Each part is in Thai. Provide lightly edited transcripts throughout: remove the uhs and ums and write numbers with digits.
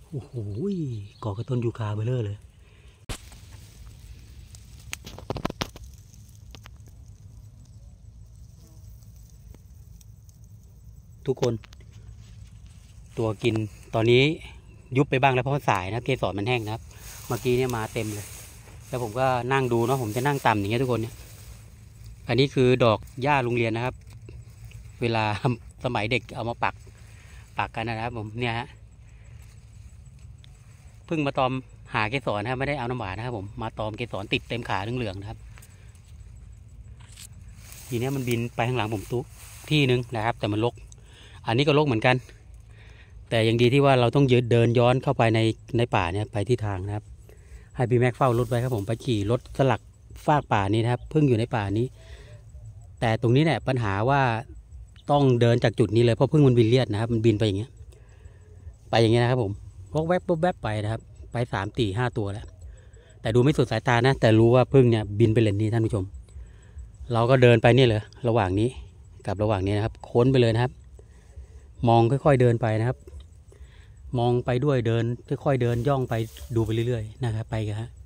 โอ้โหก่อกระต้นยูคาเบลเลอร์เลยทุกคนตัวกินตอนนี้ยุบไปบ้างแล้วเพราะสายนะเกสรมันแห้งนะครับเมื่อกี้เนี่ยมาเต็มเลยแล้วผมก็นั่งดูเนาะผมจะนั่งต่ำอย่างเงี้ยทุกคนเนี่ยอันนี้คือดอกหญ้าโรงเรียนนะครับเวลาสมัยเด็กเอามาปักกันนะครับผมเนี่ยฮะเพิ่งมาตอมหาเกสรนะครับไม่ได้เอาน้ำหวานนะครับผมมาตอมเกสรติดเต็มขาเหลืองๆนะครับทีนี้มันบินไปข้างหลังผมตุ๊ที่นึงนะครับแต่มันรกอันนี้ก็รกเหมือนกันแต่ยังดีที่ว่าเราต้องเดินย้อนเข้าไปในป่าเนี่ยไปที่ทางนะครับให้พี่แม็กเฝ้ารถไว้ครับผมไปขี่รถสลักฟากป่านี้นะครับเพิ่งอยู่ในป่านี้แต่ตรงนี้เนี่ยปัญหาว่าต้องเดินจากจุดนี้เลยเพราะพึ่งมันบินเลียดนะครับมันบินไปอย่างเงี้ยนะครับผมพวกแวบแวบไปนะครับไป3-4-5 ตัวแล้วแต่ดูไม่สุดสายตานะแต่รู้ว่าพึ่งเนี่ยบินไปเลนนี้ท่านผู้ชมเราก็เดินไปนี่เลยระหว่างนี้กับระหว่างนี้นะครับค้นไปเลยนะครับมองค่อยๆเดินไปนะครับมองไปด้วยเดินค่อยๆเดินย่องไปดูไปเรื่อยๆนะครับไปกันฮะ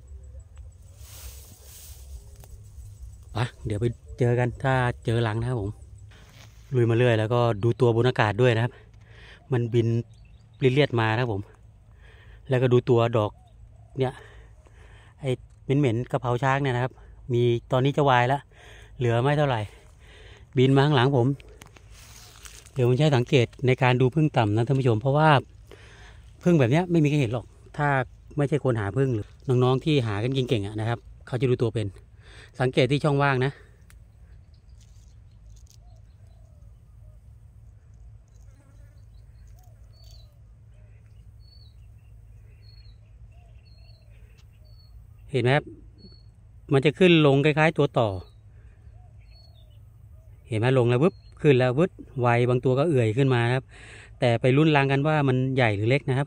เดี๋ยวไปเจอกันถ้าเจอหลังนะครับผมลุยมาเรื่อยแล้วก็ดูตัวบนอากาศด้วยนะครับมันบินเลียดมานะครับผมแล้วก็ดูตัวดอกเนี่ยไอ้เหม็นกระเพราช้างเนี่ยนะครับมีตอนนี้จะวายแล้วเหลือไม่เท่าไหร่บินมาข้างหลังผมเดี๋ยวผมใช้สังเกตในการดูพึ่งต่ำนะท่านผู้ชมเพราะว่าพึ่งแบบนี้ไม่มีใครเห็นหรอกถ้าไม่ใช่คนหาพึ่งหรือน้องๆที่หากันเก่งๆนะครับเขาจะดูตัวเป็นสังเกตที่ช่องว่างนะเห็นไหมครับมันจะขึ้นลงคล้ายๆตัวต่อเห็นไหมลงแล้ววึบขึ้นแล้ววึดไวบางตัวก็เอื่อยขึ้นมาครับแต่ไปรุ่นรางกันว่ามันใหญ่หรือเล็กนะครับ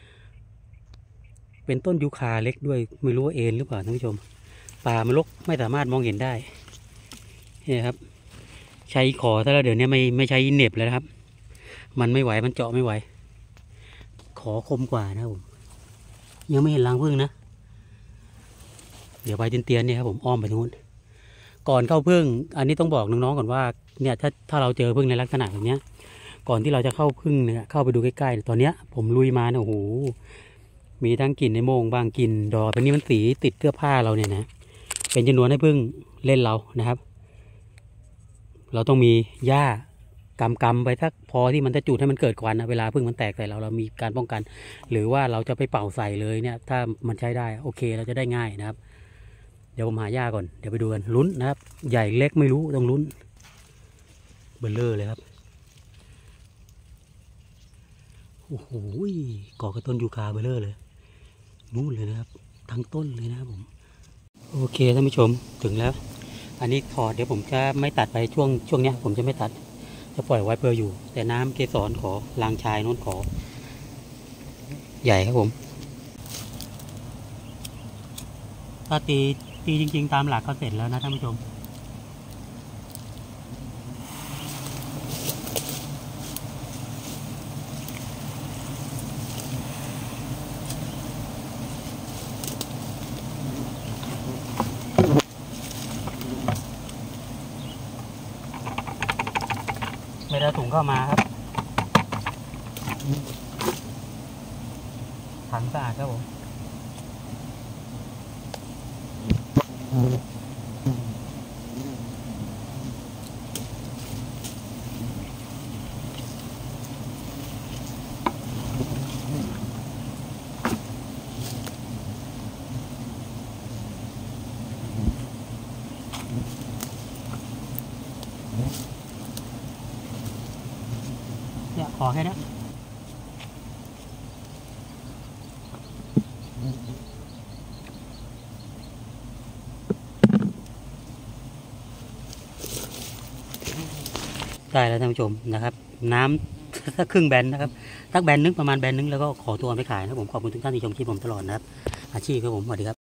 เป็นต้นยูคาเล็กด้วยไม่รู้ว่าเอ็นหรือเปล่าท่านผู้ชมป่ามันรกไม่สามารถมองเห็นได้นี่ครับใช้ขอถ้าเราเดี๋ยวนี้ไม่ใช้เน็บแล้วนะครับมันไม่ไหวมันเจาะไม่ไหวขอคมกว่านะผมยังไม่เห็นรังผึ้งนะเดี๋ยวไปเตียนๆเนี่ยครับผมอ้อมไปทางนู้นก่อนเข้าผึ้งอันนี้ต้องบอกน้องๆก่อนว่าเนี่ยถ้าเราเจอผึ้งในลักษณะแบบนี้ก่อนที่เราจะเข้าผึ้งเนี่ยเข้าไปดูใกล้ๆตอนเนี้ยผมลุยมาเนี่ยโอ้โหมีทั้งกลิ่นในโมงบางกลิ่นดอกอันนี้มันสีติดเสื้อผ้าเราเนี่ยนะเป็นจำนวนให้ผึ้งเล่นเรานะครับเราต้องมีหญ้ากำไปสักพอที่มันจะจุดให้มันเกิดควันนะเวลาผึ้งมันแตกใส่เรามีการป้องกันหรือว่าเราจะไปเป่าใส่เลยเนี่ยถ้ามันใช้ได้โอเคเราจะได้ง่ายนะครับเดี๋ยวผมหาหญ้าก่อนเดี๋ยวไปดูกันลุ้นนะครับใหญ่เล็กไม่รู้ต้องลุ้นเบลเลอร์เลยครับโอ้โหก่อกระต้นยูคาเบลเลอร์เลยนู่นเลยนะครับทั้งต้นเลยนะครับผมโอเคท่านผู้ชมถึงแล้วอันนี้ถอดเดี๋ยวผมจะไม่ตัดไปช่วงนี้ผมจะไม่ตัดจะปล่อยไว้เพื่ออยู่แต่น้ำเกสรขอลางชายโน้นขอใหญ่ครับผมถ้าตีจริงๆตามหลักก็เสร็จแล้วนะท่านผู้ชมไม่ได้ถุงเข้ามาครับถังสะอาดครับผมเนี่ยขอแค่นี้ได้แล้วท่านผู้ชมนะครับน้ำ ถ้าครึ่งแบนนะครับสักแบนนึงประมาณแบนนึงแล้วก็ขอตัวไปขายนะผมขอบคุณทุกท่านที่ชมคลิปผมตลอดนะครับอาชีพครับผมสวัสดีครับ